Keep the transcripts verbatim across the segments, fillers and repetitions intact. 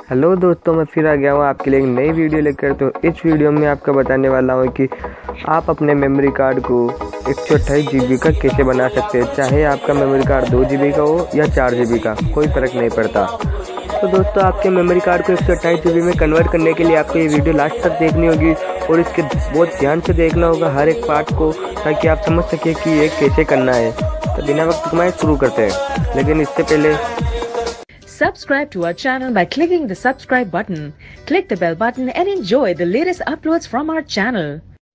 Hello दोस्तों, मैं फिर आ गया हूँ आपके लिए एक नई वीडियो लेकर। तो इस वीडियो में आपको बताने वाला हूँ कि आप अपने मेमोरी कार्ड को एक सौ अट्ठाईस जी बी का कैसे बना सकते हैं। चाहे आपका मेमोरी कार्ड दो जी बी का हो या चार जी बी का, कोई फ़र्क नहीं पड़ता। तो दोस्तों, आपके मेमोरी कार्ड को एक सौ अट्ठाईस जी बी में कन्वर्ट करने के लिए आपको ये वीडियो लास्ट तक देखनी होगी और इसके बहुत ध्यान से देखना होगा हर एक पार्ट को, ताकि आप समझ सकें कि ये कैसे करना है। तो बिना वक्त कमाए शुरू करते हैं, लेकिन इससे पहले Subscribe to our channel by clicking the subscribe button. Click the bell button and enjoy the latest uploads from our channel.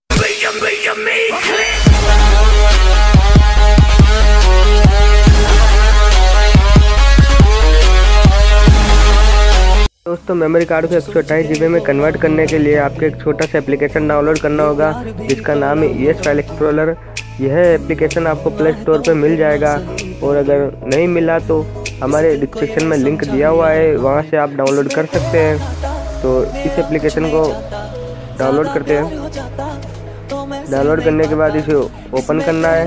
दोस्तों, मेमोरी कार्ड को एक सौ अट्ठाईस जी बी में कन्वर्ट करने के लिए आपको एक छोटा सा एप्लीकेशन डाउनलोड करना होगा, जिसका नाम है ई एस फाइल एक्सप्लोरर। यह एप्लीकेशन आपको प्ले स्टोर पर मिल जाएगा, और अगर नहीं मिला तो हमारे डिस्क्रिप्शन में लिंक दिया हुआ है, वहां से आप डाउनलोड कर सकते हैं। तो इस एप्लीकेशन को डाउनलोड करते हैं। डाउनलोड करने के बाद इसे ओपन करना है।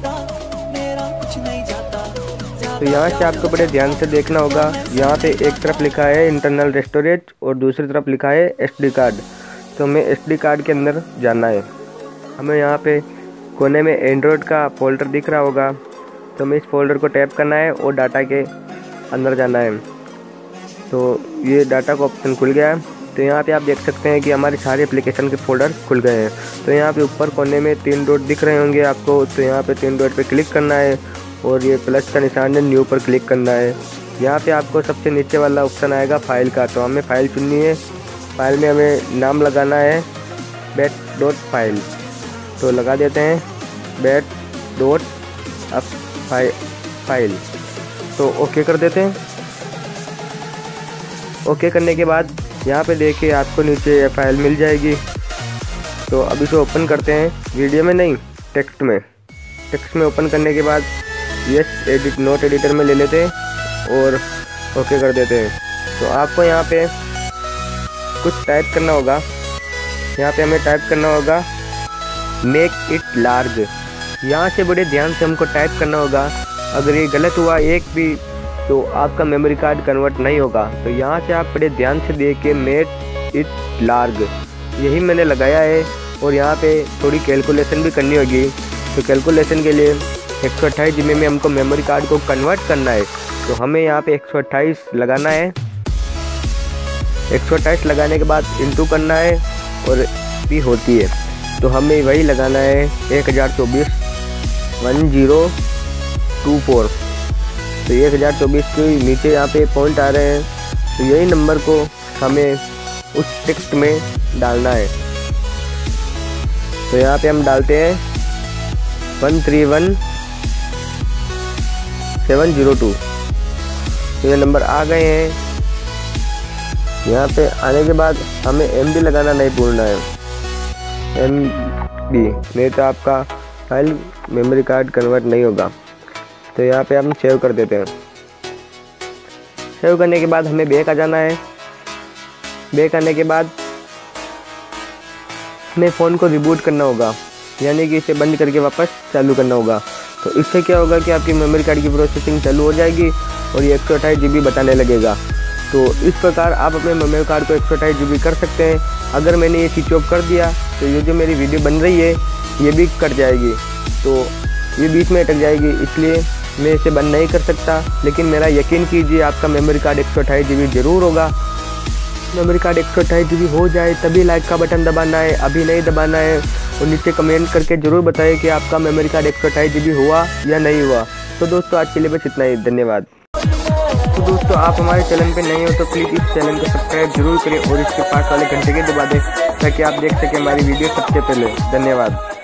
तो यहाँ से आपको बड़े ध्यान से देखना होगा। यहाँ पे एक तरफ लिखा है इंटरनल स्टोरेज और दूसरी तरफ लिखा है एस डी कार्ड। तो हमें एस डी कार्ड के अंदर जाना है। हमें यहाँ पे कोने में एंड्रॉयड का फोल्डर दिख रहा होगा, तो हमें इस फोल्डर को टैप करना है और डाटा के अंदर जाना है। तो ये डाटा का ऑप्शन खुल गया है। तो यहाँ पे आप देख सकते हैं कि हमारे सारे एप्लीकेशन के फोल्डर खुल गए हैं। तो यहाँ पे ऊपर कोने में तीन डॉट दिख रहे होंगे आपको, तो यहाँ पे तीन डॉट पे क्लिक करना है और ये प्लस का निशान है, न्यू पर क्लिक करना है। यहाँ पे आपको सबसे नीचे वाला ऑप्शन आएगा फाइल का, तो हमें फ़ाइल चुननी है। फाइल में हमें नाम लगाना है बैट डॉट फाइल, तो लगा देते हैं बैट डॉट अब फाइल। तो ओके कर देते हैं। ओके करने के बाद यहाँ पे देखिए आपको नीचे ये फाइल मिल जाएगी। तो अब इसे ओपन करते हैं, वीडियो में नहीं, टेक्स्ट में। टेक्स्ट में ओपन करने के बाद यस एडिट नोट एडिटर में ले लेते हैं और ओके कर देते हैं। तो आपको यहाँ पे कुछ टाइप करना होगा। यहाँ पे हमें टाइप करना होगा मेक इट लार्ज। यहाँ से बड़े ध्यान से हमको टाइप करना होगा। अगर ये गलत हुआ एक भी, तो आपका मेमोरी कार्ड कन्वर्ट नहीं होगा। तो यहाँ से आप बड़े ध्यान से देख के मेक इट लार्ज, यही मैंने लगाया है। और यहाँ पे थोड़ी कैलकुलेशन भी करनी होगी। तो कैलकुलेशन के लिए एक सौ अट्ठाईस जी बी में हमको मेमोरी कार्ड को कन्वर्ट करना है। तो हमें यहाँ पे एक सौ अट्ठाईस लगाना है। एक सौ अट्ठाईस लगाने के बाद इंटू करना है और भी होती है, तो हमें वही लगाना है एक हज़ार चौबीस वन जीरो टू फोर। तो एक हज़ार चौबीस के नीचे यहाँ पे पॉइंट आ रहे हैं, तो यही नंबर को हमें उस टेक्स्ट में डालना है। तो यहाँ पे हम डालते हैं one three one seven zero two. तो ये नंबर आ गए हैं। यहाँ पे आने के बाद हमें एम बी लगाना नहीं भूलना है, एम बी, नहीं तो आपका फाइल मेमोरी कार्ड कन्वर्ट नहीं होगा। तो यहाँ पे हम सेव कर देते हैं। सेव करने के बाद हमें बैक आ जाना है। बैक आने के बाद हमें फ़ोन को रिबूट करना होगा, यानी कि इसे बंद करके वापस चालू करना होगा। तो इससे क्या होगा कि आपकी मेमोरी कार्ड की प्रोसेसिंग चालू हो जाएगी और ये एक सौ अट्ठाईस जी बी बताने लगेगा। तो इस प्रकार आप अपने मेमोरी कार्ड को एक सौ अट्ठाईस जी बी कर सकते हैं। अगर मैंने ये स्विच ऑफ कर दिया तो ये जो मेरी वीडियो बन रही है ये भी कट जाएगी, तो ये बीच में अटक जाएगी, इसलिए मैं इसे बंद नहीं कर सकता। लेकिन मेरा यकीन कीजिए आपका मेमोरी कार्ड एक सौ अट्ठाईस जी बी जरूर होगा। मेमोरी कार्ड एक सौ अट्ठाईस जी बी हो जाए तभी लाइक का बटन दबाना है, अभी नहीं दबाना है। और नीचे कमेंट करके ज़रूर बताइए कि आपका मेमोरी कार्ड एक सौ अट्ठाईस जी बी हुआ या नहीं हुआ। तो दोस्तों, आज के लिए बस इतना ही, धन्यवाद। तो दोस्तों, आप हमारे चैनल पे नए हो तो प्लीज़ इस चैनल को सब्सक्राइब जरूर करें और इसके पास वाले घंटे के दबा दें, ताकि आप देख सकें हमारी वीडियो सबसे पहले। धन्यवाद।